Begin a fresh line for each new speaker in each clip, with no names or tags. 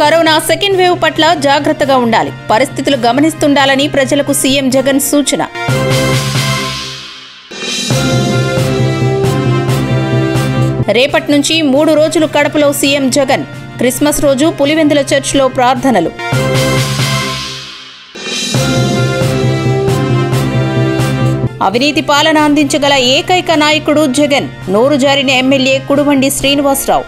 Corona second wave పట్ల జాగ్రత్తగా ఉండాలి, పరిస్థితులు గమనిస్తుండాలని ప్రజలకు సీఎం జగన్ సూచన. రేపటి నుంచి 3 రోజులు కడపలో సీఎం జగన్. క్రిస్మస్ రోజు పులివెందుల చర్చ్లో ప్రార్థనలు. అవినీతి పాలన అందించగల ఏకైక నాయకుడు జగన్. నోరు జారిన ఎమ్మెల్యే కుడుమండి శ్రీనివాసరావు.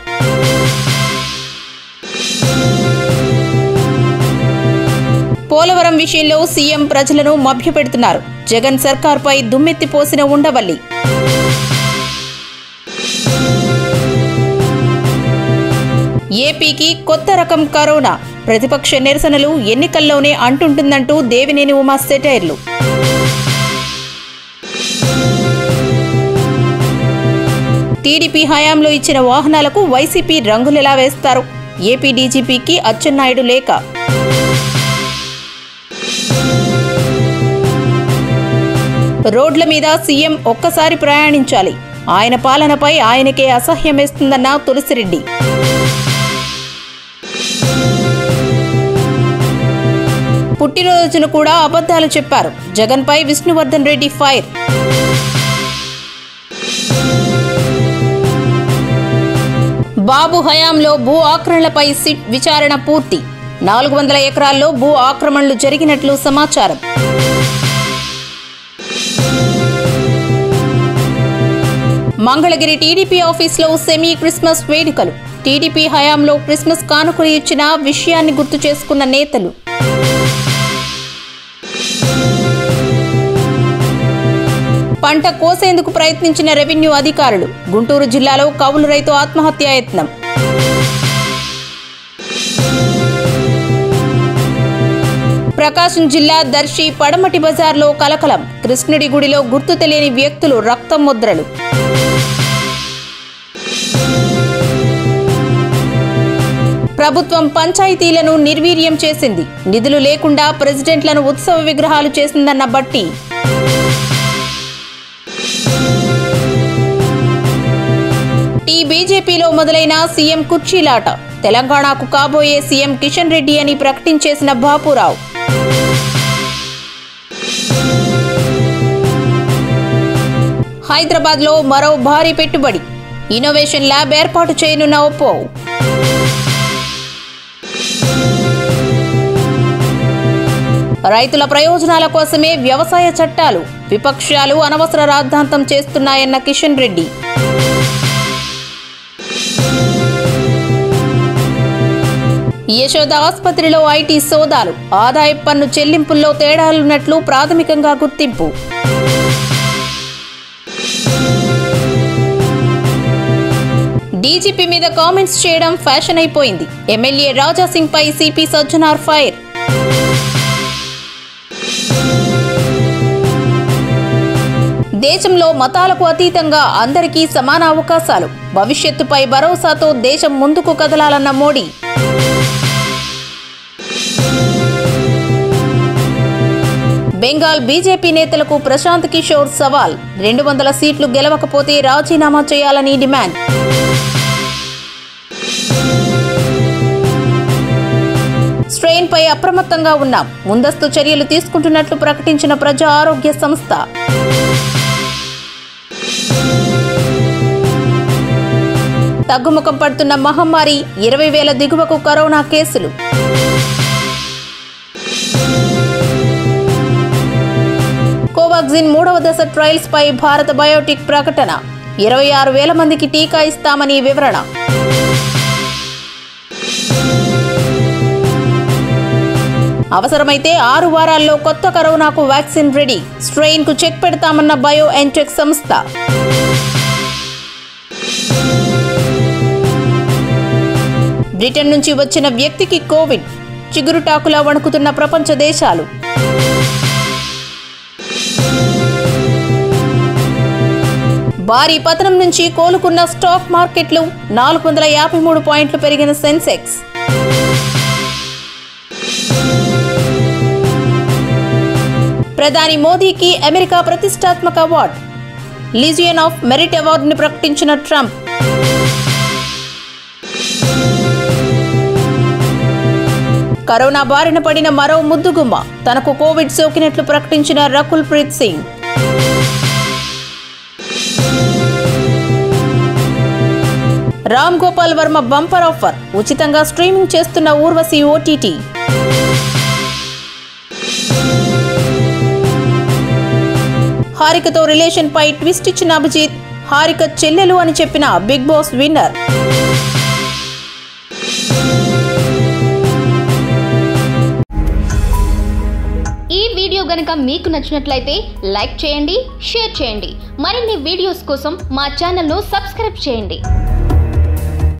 పోలవరం విషయంలో సీఎం ప్రజలను మభ్యపెడుతున్నారు. జగన్ సర్కార్పై దుమ్మెత్తిపోసిన ఉండవల్లి. ఏపీకి కొత్త రకం కరోనా. ప్రతిపక్ష నిరసనలు ఎన్నికల్లోనే అంటుంటుందంటూ దేవినేని ఉమా సెటైర్లు. టీడీపీ హయాంలో ఇచ్చిన వాహనాలకు వైసీపీ రంగులెలా వేస్తారు? ఏపీ డీజీపీకి అచ్చెన్నాయుడు లేఖ. రోడ్ల మీద సీఎం ఒక్కసారి ప్రయాణించాలి. ఆయన పాలనపై ఆయనకే అసహ్యం వేస్తుందన్న తులసిరెడ్డి. పుట్టినరోజును కూడా అబద్ధాలు చెప్పారు. జగన్పై విష్ణువర్ధన్ రెడ్డి ఫైర్. బాబు హయాంలో భూ ఆక్రమణలపై సిట్ విచారణ పూర్తి. 400 ఎకరాల్లో భూ ఆక్రమణలు జరిగినట్లు సమాచారం. మంగళగిరి టీడీపీ ఆఫీసులో సెమీ క్రిస్మస్ వేడుకలు. టీడీపీ హయాంలో క్రిస్మస్ కానుకలు ఇచ్చిన విషయాన్ని గుర్తు చేసుకున్న నేతలు. పంట కోసేందుకు ప్రయత్నించిన రెవెన్యూ అధికారులు. గుంటూరు జిల్లాలో కౌలు రైతు ఆత్మహత్యాయత్నం. ప్రకాశం జిల్లా దర్శి పడమటి బజార్లో కలకలం. కృష్ణుడి గుడిలో గుర్తు తెలియని వ్యక్తులు రక్తం ముద్రలు. ప్రభుత్వం పంచాయతీలను నిర్వీర్యం చేసింది. నిధులు లేకుండా ప్రెసిడెంట్లను ఉత్సవ విగ్రహాలు చేసిందన్న బట్టి. బీజేపీలో మొదలైన సీఎం కుర్చీలాట. తెలంగాణకు కాబోయే సీఎం కిషన్ రెడ్డి అని ప్రకటించేసిన బాపురావు. హైదరాబాద్లో మరో భారీ పెట్టుబడి. ఇన్నోవేషన్ ల్యాబ్ ఏర్పాటు చేయనున్న ఒప్పో. రైతుల ప్రయోజనాల కోసమే వ్యవసాయ చట్టాలు. విపక్షాలు అనవసర రాద్ధాంతం చేస్తున్నాయన్న కిషన్ రెడ్డి. యశోద ఆసుపత్రిలో ఐటీ సోదాలు. ఆదాయ పన్ను చెల్లింపుల్లో తేడాలున్నట్లు ప్రాథమికంగా గుర్తింపు. డీజీపీ మీద కామెంట్స్ చేయడం ఫ్యాషన్ అయిపోయింది. ఎమ్మెల్యే రాజాసింగ్ పై సిపి సజ్జనార్ ఫైర్. దేశంలో మతాలకు అతీతంగా అందరికీ సమాన అవకాశాలు. భవిష్యత్తుపై భరోసాతో దేశం ముందుకు కదలాలన్న మోడీ. బెంగాల్ బీజేపీ నేతలకు ప్రశాంత్ కిషోర్ సవాల్. 200 సీట్లు గెలవకపోతే రాజీనామా చేయాలని డిమాండ్. స్ట్రెయిన్ పై అప్రమత్తంగా ఉన్నాం. ముందస్తు చర్యలు తీసుకుంటున్నట్లు ప్రకటించిన ప్రజా ఆరోగ్య సంస్థ. తగ్గుముఖం పడుతున్న మహమ్మారి. 20,000 దిగువకు కరోనా కేసులు. కోవాక్సిన్ 3వ దశ ట్రయల్స్ పై భారత బయోటెక్ ప్రకటన. 26,000 మందికి టీకా ఇస్తామని వివరణ. అవసరమైతే 6 వారాల్లో కొత్త కరోనాకు వ్యాక్సిన్ రెడీ. స్ట్రెయిన్ కు చెక్ పెడతామన్న బయో ఎన్టెక్ సంస్థ. బ్రిటన్ నుంచి వచ్చిన వ్యక్తికి కోవిడ్. చిగురుటాకులా వణుకుతున్న ప్రపంచ దేశాలు. భారీ పతనం నుంచి కోలుకున్న స్టాక్ మార్కెట్లు. 453 పాయింట్లు పెరిగిన సెన్సెక్స్. ప్రధాని మోదీకి అమెరికా ప్రతిష్టాత్మక అవార్డు. లీజియన్ ఆఫ్ మెరిట్ అవార్డును ప్రకటించిన ట్రంప్. కరోనా బారిన పడిన మరో ముద్దుగుమ్మ, తనకు కోవిడ్ సోకినట్లు ప్రకటించిన రకుల్ ప్రీత్ సింగ్. రామ్ గోపాల్ వర్మ బంపర్ ఆఫర్, ఉచితంగా స్ట్రీమింగ్ చేస్తున్న ఊర్వశి ఓటీటీ. హారికతో రిలేషన్ పై ట్విస్ట్ ఇచ్చిన అభిజిత్, హారిక చెల్లెలు అని చెప్పిన బిగ్ బాస్ విన్నర్.
ఈ వీడియో గనుక మీకు నచ్చినట్లయితే లైక్ చేయండి, షేర్ చేయండి. మరిన్ని వీడియోస్ కోసం మా ఛానల్ను సబ్స్క్రైబ్ చేయండి.